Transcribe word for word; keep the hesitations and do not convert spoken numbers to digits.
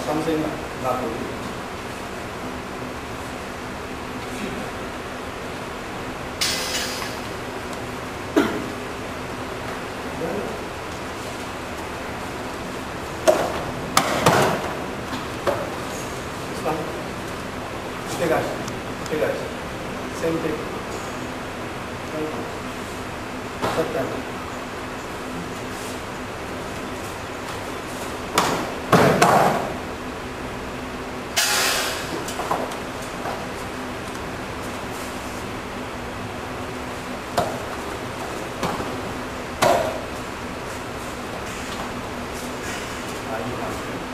something not good. This one. Okay guys. Okay guys. Same thing. September. Aikicamp.